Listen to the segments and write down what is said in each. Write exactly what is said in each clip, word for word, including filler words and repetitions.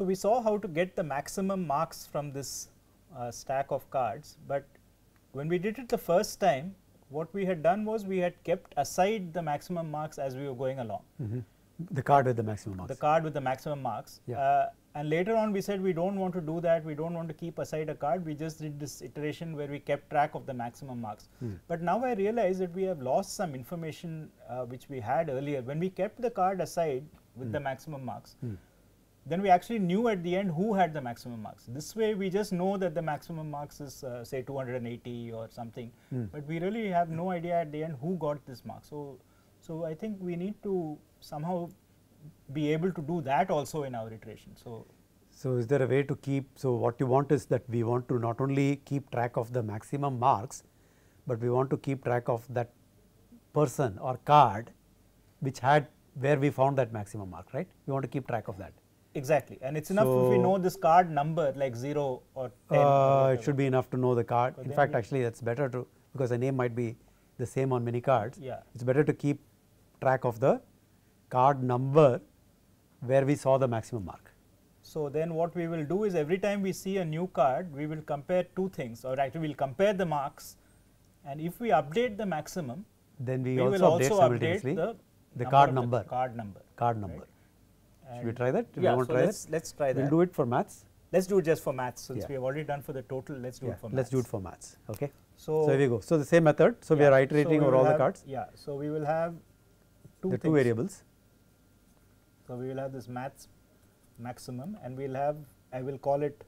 we saw how to get the maximum marks from this uh, stack of cards, but when we did it the first time, what we had done was we had kept aside the maximum marks as we were going along. Mm-hmm. The card with the maximum marks. The card with the maximum marks. Yeah. Uh, and later on we said we do not want to do that, we do not want to keep aside a card, we just did this iteration where we kept track of the maximum marks. Mm. But now I realize that we have lost some information uh, which we had earlier. When we kept the card aside with mm. the maximum marks, mm. then we actually knew at the end who had the maximum marks. This way we just know that the maximum marks is uh, say two hundred eighty or something, mm. but we really have no idea at the end who got this mark. So, so I think we need to somehow be able to do that also in our iteration. So, so is there a way to keep, so what you want is that we want to not only keep track of the maximum marks, but we want to keep track of that person or card which had where we found that maximum mark, right? We want to keep track of that. Exactly, and it's enough so if we know this card number like zero or ten. Uh, or it should be enough to know the card. So in fact, actually that's better to, because the name might be the same on many cards. Yeah. It's better to keep track of the card number where we saw the maximum mark. So then what we will do is every time we see a new card, we will compare two things, or actually we will compare the marks, and if we update the maximum, then we, we also will update also simultaneously update the, the number card of number. The card number. Card number. Right? Should we try that? Do yeah, we want so to try let's, that? let's try that. We'll do it for maths. Let's do it just for maths, since yeah. we have already done for the total. Let's do yeah. it for let's maths. Let's do it for maths. Okay. So, so here we go. So the same method. So yeah. we are iterating so over all have, the cards. Yeah. So we will have two the things. two variables. So we will have this maths maximum, and we will have, I will call it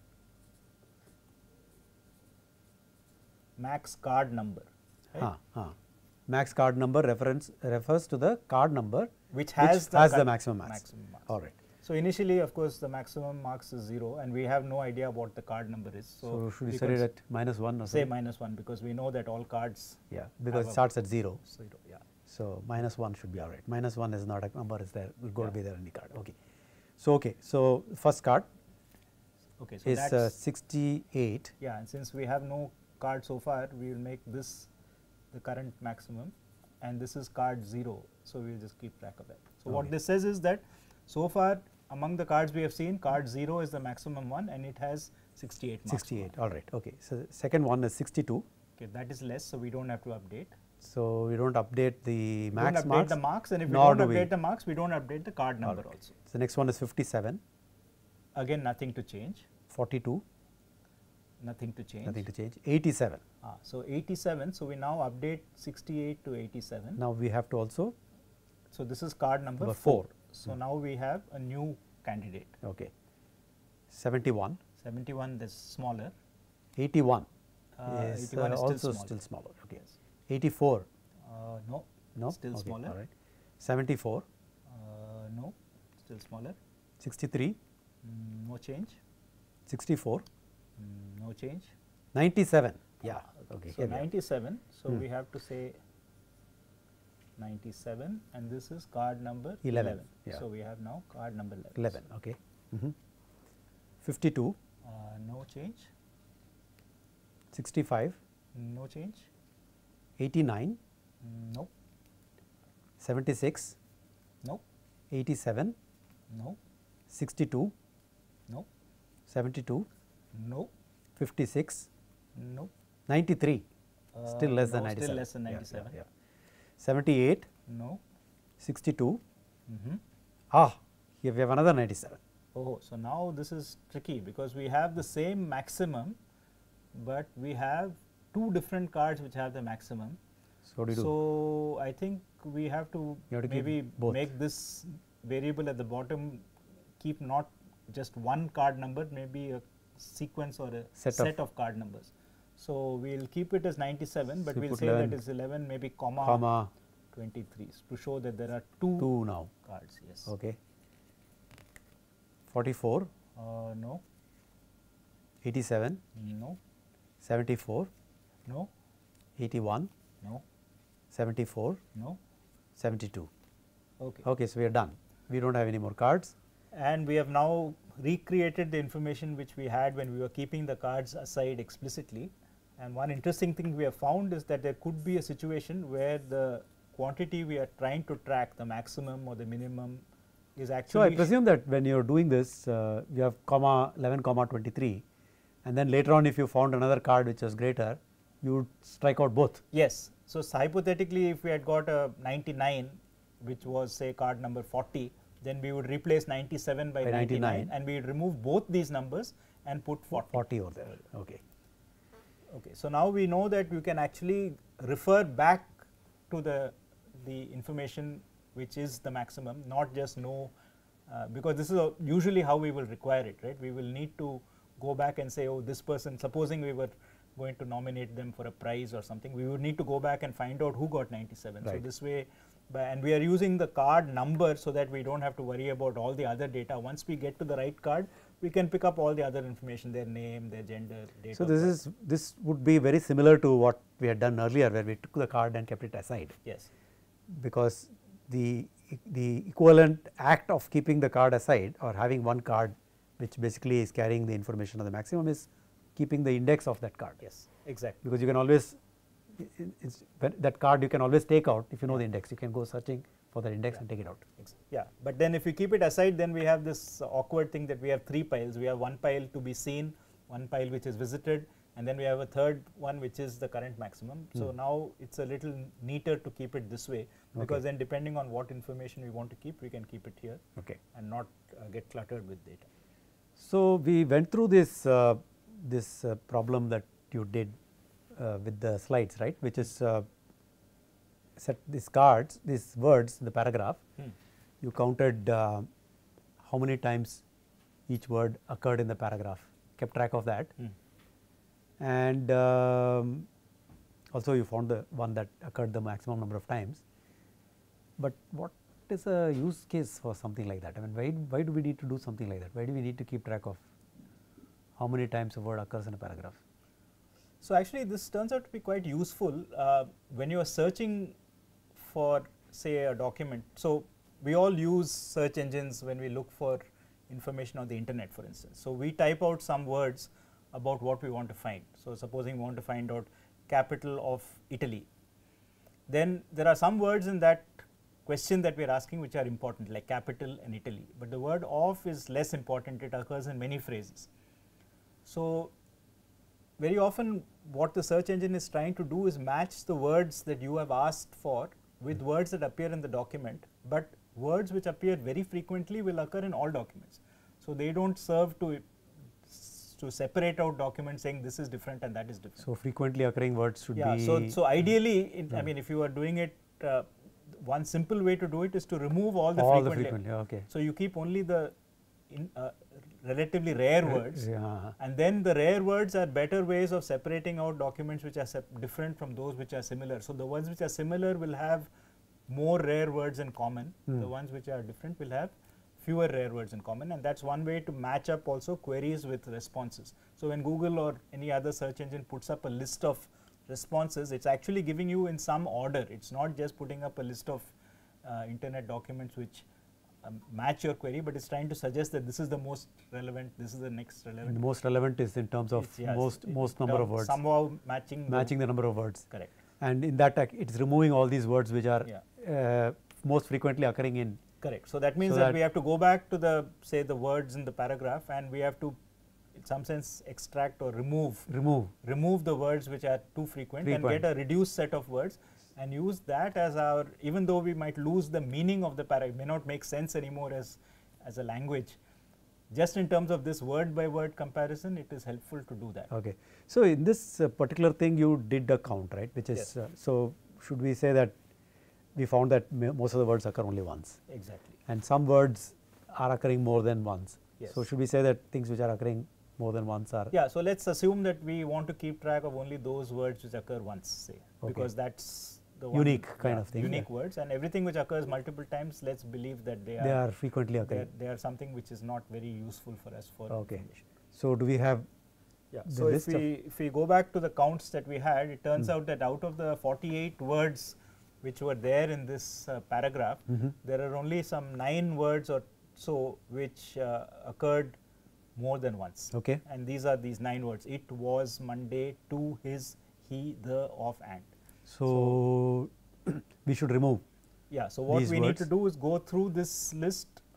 max card number. Right? Huh, huh. Max card number reference refers to the card number which has, which the, has the maximum marks. maximum marks. All right. So initially, of course, the maximum marks is zero, and we have no idea what the card number is. So, so should we we set it at minus one or say something? minus one, because we know that all cards. Yeah, because it starts at zero. Zero, yeah. So minus one should be all right. Minus one is not a number; is there? Will go yeah. to be there in the card. Okay. So okay. So first card. Okay. So is that's uh, sixty-eight. Yeah, and since we have no card so far, we will make this the current maximum, and this is card zero. So we will just keep track of that. So okay. what this says is that so far among the cards we have seen, card zero is the maximum one, and it has sixty-eight marks. sixty-eight. All right. Okay. So the second one is sixty-two. Okay, that is less, so we don't have to update. So we don't update the max we don't update marks. the marks, and if we nor don't do update we. the marks, we don't update the card number right. also. So the next one is fifty-seven. Again, nothing to change. forty-two. Nothing to change. Nothing to change. eighty-seven. Ah, so eighty-seven. So we now update sixty-eight to eighty-seven. Now we have to also. So this is card number, number four. four. So hmm. now we have a new candidate. Okay. seventy-one. seventy-one, that's smaller. eighty-one. Uh, is, eighty-one uh, is also still smaller. still smaller. Okay. Yes. eighty-four. Uh, no. No. Still okay. smaller. All right. seventy-four. Uh, no. Still smaller. sixty-three. Mm, no change. sixty-four. Mm, no change. ninety-seven. Yeah. Uh, Okay. So ninety-seven. So hmm. we have to say ninety-seven, and this is card number eleven. eleven. Yeah. So we have now card number eleven. eleven. Okay. Mm-hmm. fifty-two. Uh, no change. sixty-five. No change. eighty-nine. Mm, no. seventy-six. No. eighty-seven. No. sixty-two. No. seventy-two. No. fifty-six. No. ninety-three. Uh, Still less no, than ninety-seven. Still less than Yeah, ninety-seven. yeah, yeah. seventy-eight. No. sixty-two. Mm-hmm. Ah, here we have another ninety-seven. Oh, so now this is tricky, because we have the same maximum, but we have two different cards which have the maximum. So what do you do? So I think we have to, have to keep maybe both. make this variable at the bottom keep not just one card number, maybe a sequence or a Set set, of- of, card numbers. So we will keep it as ninety-seven, but So we will put say eleven. that is eleven, maybe comma, Comma twenty-three, to show that there are two, two now. cards. Yes. Okay. forty-four. Uh, no. eighty-seven. No. seventy-four. No. eighty-one. No. seventy-four. No. seventy-two. Okay. Okay, so we are done. We don't have any more cards. And we have now recreated the information which we had when we were keeping the cards aside explicitly. And one interesting thing we have found is that there could be a situation where the quantity we are trying to track, the maximum or the minimum, is actually. So, I presume that when you are doing this, uh, you have comma eleven comma twenty-three, and then later on if you found another card which was greater, you would strike out both. Yes. So, hypothetically if we had got a ninety-nine, which was say card number forty, then we would replace ninety-seven by, by ninety-nine, ninety-nine, and we would remove both these numbers and put forty. forty over there. Okay. Okay. So, now we know that you can actually refer back to the, the information which is the maximum, not just know, uh, because this is a usually how we will require it, right. We will need to go back and say, oh, this person, supposing we were going to nominate them for a prize or something, we would need to go back and find out who got ninety-seven. Right. So, this way, by, and we are using the card number so that we do not have to worry about all the other data. Once we get to the right card, we can pick up all the other information, their name, their gender, date So, of this birth. is this would be very similar to what we had done earlier, where we took the card and kept it aside. Yes. Because the the equivalent act of keeping the card aside or having one card which basically is carrying the information of the maximum is keeping the index of that card. Yes, exactly. Because you can always, it's, that card you can always take out if you know the index, you can go searching for that index yeah. and take it out. Yeah, but then if you keep it aside, then we have this awkward thing that we have three piles. We have one pile to be seen, one pile which is visited, and then we have a third one which is the current maximum. Mm. So, now it is a little neater to keep it this way, because okay. then depending on what information we want to keep, we can keep it here okay. and not uh, get cluttered with data. So, we went through this, uh, this uh, problem that you did uh, with the slides, right, which is uh, set these cards, these words in the paragraph, hmm. you counted uh, how many times each word occurred in the paragraph, kept track of that. Hmm. And um, also you found the one that occurred the maximum number of times. But what is a use case for something like that? I mean, why, why do we need to do something like that? Why do we need to keep track of how many times a word occurs in a paragraph? So, actually this turns out to be quite useful uh, when you are searching for say a document. So, we all use search engines when we look for information on the internet, for instance. So, we type out some words about what we want to find. So, supposing we want to find out capital of Italy, then there are some words in that question that we are asking which are important, like capital and Italy, but the word of is less important, it occurs in many phrases. So, very often what the search engine is trying to do is match the words that you have asked for with words that appear in the document, but words which appear very frequently will occur in all documents. So, they do not serve to to separate out documents saying this is different and that is different. So, frequently occurring words should yeah, be. So, so ideally, in, I mean, if you are doing it, uh, one simple way to do it is to remove all the all frequent. the frequent, yeah, okay. So, you keep only the in, uh, relatively rare words, yeah. and then the rare words are better ways of separating out documents which are different from those which are similar. So, the ones which are similar will have more rare words in common, mm. the ones which are different will have fewer rare words in common, and that is one way to match up also queries with responses. So, when Google or any other search engine puts up a list of responses, it is actually giving you in some order, it is not just putting up a list of uh, internet documents which um, match your query, but it is trying to suggest that this is the most relevant, this is the next relevant. And the most relevant is in terms of yes, most most number of words. Somehow matching matching the, the number of words. Correct. And in that it is removing all these words which are yeah. uh, most frequently occurring in. Correct. So, that means so that, that we have to go back to the say the words in the paragraph, and we have to in some sense extract or remove remove remove the words which are too frequent, frequent and get a reduced set of words and use that as our, even though we might lose the meaning of the paragraph, may not make sense anymore as as a language, just in terms of this word by word comparison, it is helpful to do that. Okay. So, in this uh, particular thing you did a count, right, which is yes. uh, so should we say that we found that most of the words occur only once. Exactly. And some words are occurring more than once. Yes. So, should we say that things which are occurring more than once are. Yeah. So, let us assume that we want to keep track of only those words which occur once, say, okay. because that is the unique one, kind yeah, of thing. Unique yeah. words, and everything which occurs multiple times, let us believe that they are, they are frequently occurring. They are something which is not very useful for us for okay. information. So, do we have yeah. So, if we, if we go back to the counts that we had, it turns hmm. out that out of the forty-eight words which were there in this uh, paragraph, mm-hmm. there are only some nine words or so which uh, occurred more than once. Okay. And these are these nine words: it was Monday, to, his, he, the, of, and. So, so we should remove. Yeah. So, what we words. need to do is go through this list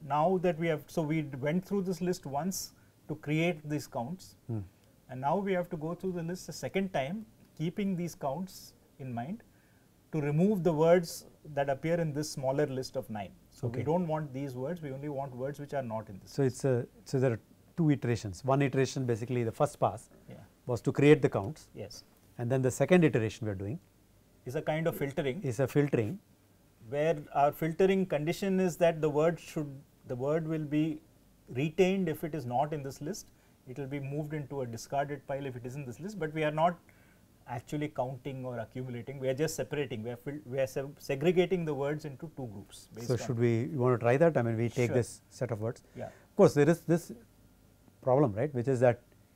now that we have, so we went through this list once to create these counts, Hmm. and now we have to go through the list a second time, keeping these counts in mind, to remove the words that appear in this smaller list of nine. So Okay. we don't want these words, we only want words which are not in this. So it's a so there are two iterations. One iteration, basically the first pass Yeah. was to create the counts, Yes. and then the second iteration we are doing Is a kind of filtering, is a filtering. where our filtering condition is that the word should, the word will be retained if it is not in this list. It will be moved into a discarded pile if it is in this list, but we are not actually counting or accumulating. We are just separating. We are fil we are se segregating the words into two groups. Based So on should we, you want to try that? I mean, we take Sure. this set of words. Yeah. Of course, there is this problem, right, which is that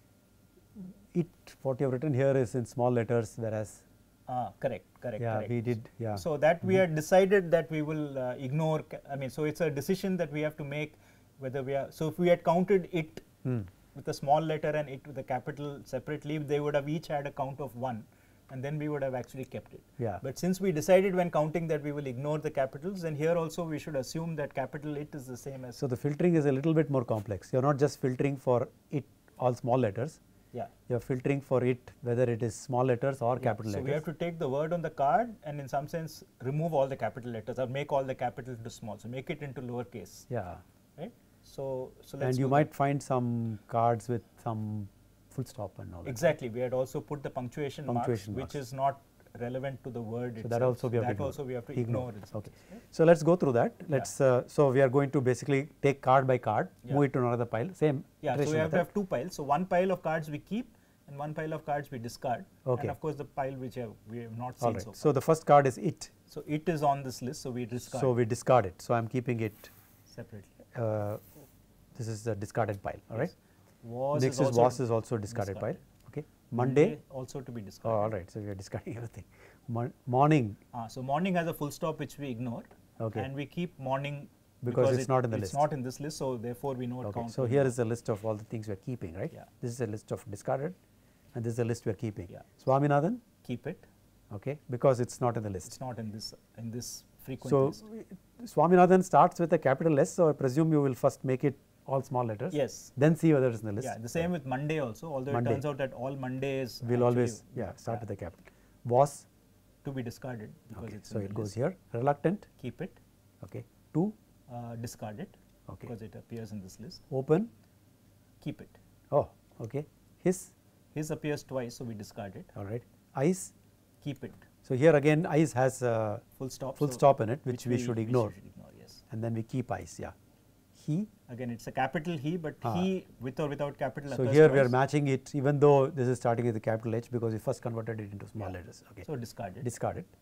it, what you have written here is in small letters, whereas Ah, correct, correct, yeah, correct. we did, yeah. So that we had decided that we will uh, ignore, ca- I mean, so it's a decision that we have to make whether we are, so if we had counted it Hmm. with a small letter and it with a capital separately, they would have each had a count of one, and then we would have actually kept it. Yeah. But since we decided when counting that we will ignore the capitals, then here also we should assume that capital it is the same as. So the filtering is a little bit more complex. You are not just filtering for it all small letters. Yeah. You are filtering for it whether it is small letters or Yeah. capital So letters. we have to take the word on the card and in some sense remove all the capital letters or make all the capital into small. So make it into lowercase. Yeah. Right. So so let's And you do might that. find some cards with some full stop and all that. Exactly. We had also put the punctuation, Punctuation marks, marks. which is not relevant to the word So itself. that also we have that to ignore. also we have to Ignore. ignore. in some Okay. sense, right? So let's go through that. Let's. Uh, so we are going to basically take card by card, Yeah. move it to another pile. Same. Yeah. So iteration we have to method. have two piles. So one pile of cards we keep and one pile of cards we discard. Okay. And of course the pile which have, we have not All seen right. so far. So the first card is it. So it is on this list. So we discard So we discard it. So I'm keeping it. separately. Uh, this is the discarded pile. All right. Yes. Was Next is is also was is also discarded, discarded. pile. Okay. Monday. also to be Oh, discarded. all right. So we are discarding everything. Mon morning. Ah, so morning has a full stop which we ignore. Okay. And we keep morning Because it's it- not in the it's list. not in this list. So therefore we know it Okay. counts. So we here ignore. is a list of all the things we are keeping, right? Yeah. This is a list of discarded, and this is a list we are keeping. Yeah. Swaminathan. keep it. Okay. Because it's not in the list. It's not in this in this frequent So list. Swaminathan starts with a capital S. So I presume you will first make it all small letters. Yes. Then see whether it's in the list. Yeah. The same with Monday also. Although Monday. it turns out that all Mondays We'll actually, always yeah start yeah, with the capital. Was. to be discarded because Okay. it's So in it the goes list. here. Reluctant. Keep it. Okay. Two. Uh, discard it Okay. because it appears in this list. Open. Keep it. Oh. Okay. His. His appears twice, so we discard it. All right. Ice. Keep it. So here again ice has a Full stop. full so stop in it, which, we, should ignore, should ignore, yes. and then we keep ice. Yeah. He. Again, it's a capital he, but Ah. he with or without capital. So occurs here we are twice. matching it, even though this is starting with a capital H because we first converted it into small Yeah. letters. Okay. So discard it. Discard it.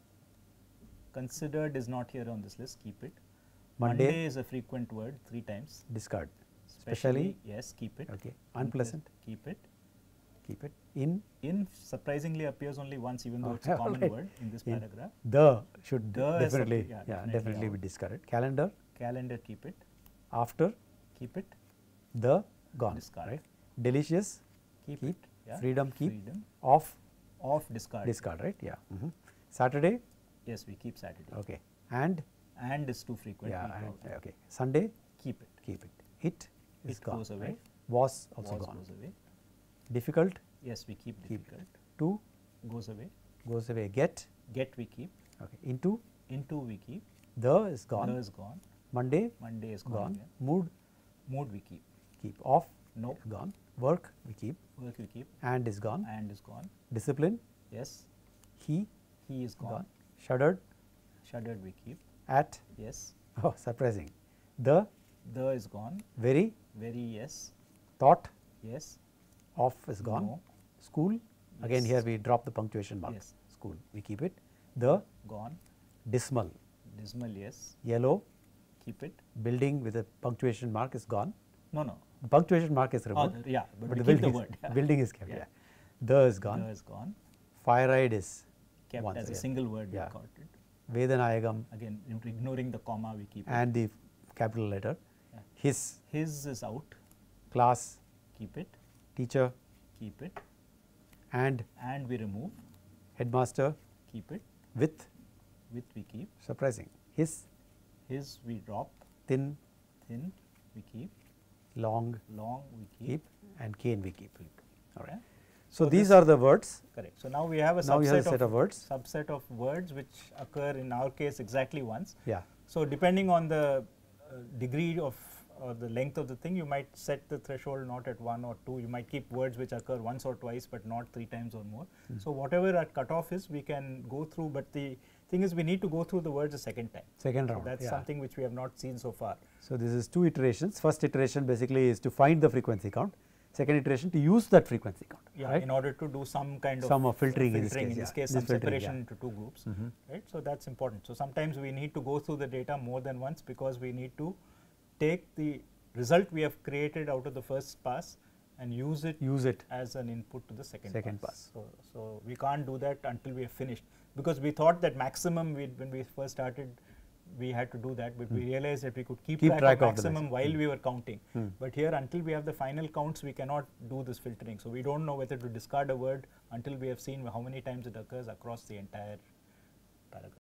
Considered is not here on this list. Keep it. Monday. Monday is a frequent word, three times. Discard. Especially, yes, keep it. Okay. Unpleasant. Keep it. Keep it. In. In surprisingly appears only once, even though Oh, it's a common alright. word in this In. paragraph. The should The is a- definitely yeah, yeah, definitely definitely be out. discarded. Calendar. Calendar, keep it. After. Keep it. The. Gone. Discard. Right. Delicious. Keep, Keep. it. Yeah. Freedom. Keep. Freedom. Off. Off, discard. Discard. Right. Yeah. Mhm. Saturday. Yes, we keep Saturday. Okay. And. And is too frequent. Yeah. we And, drop it. okay. Sunday. Keep it. Keep it. It is It gone. goes away. Right? Was also Was gone. goes away. Difficult. Yes, we keep Keep. difficult. To. Goes away. Goes away. Get. Get, we keep. Okay. Into. Into, we keep. The is gone. The is gone. Monday. Monday is gone. Gone. again. Mood. Mood, we keep. Keep. Off. Nope. Gone. Work. We keep. Work, we keep. And is gone. And is gone. Discipline. Yes. He. He is gone. Gone. Shuddered. Shuddered, we keep. At. Yes. Oh, surprising. The. The is gone. Very. Very, yes. Thought. Yes. Off is gone. No. School. Again Yes. here we drop the punctuation mark. Yes. School. We keep it. The. Gone. Dismal. Dismal, yes. Yellow. Keep it. Building with a punctuation mark is gone. No, no. The punctuation mark is Oh, removed. yeah, but, but we the keep the building, word. is, yeah. building is kept. Yeah. Yeah. The is gone. The is gone. Fire ride is Kept once as a again. single word, Yeah. we caught it. Vedanayagam Again, in- ignoring the comma, we keep it. and the capital letter. Yeah. His. His is out. Class. Keep it. Teacher. Keep it. And And we remove. headmaster. Keep it. With. With, we keep. Surprising. His. His, we drop. Thin. thin we keep, long long we keep, keep, and cane we keep. All right. yeah. So, So these this- are the words. Correct. So, now we have a Now you have a subset set of words. subset of words which occur in our case exactly once. Yeah. So, depending on the uh, degree of or the length of the thing, you might set the threshold not at one or two. You might keep words which occur once or twice, but not three times or more. Mm. So, whatever our cutoff is, we can go through, but the thing is we need to go through the words a second time. Second So, round. that's yeah. something which we have not seen so far. So, this is two iterations. First iteration basically is to find the frequency count. Second iteration to use that frequency count. Yeah, right? in order to do some kind of Some of filtering, filtering in this case, in this yeah. case, This some filtering, separation yeah. into two groups, Mhm. right? So, that's important. So, sometimes we need to go through the data more than once because we need to take the result we have created out of the first pass and use it Use it. as an input to the second, Second pass. pass. So, so we can't do that until we have finished, because we thought that maximum we when we first started we had to do that, but we realized that we could keep, Keep track, track of of the maximum maximum. while Mm. we were counting. Mm. But here, until we have the final counts, we cannot do this filtering. So, we do not know whether to discard a word until we have seen how many times it occurs across the entire paragraph.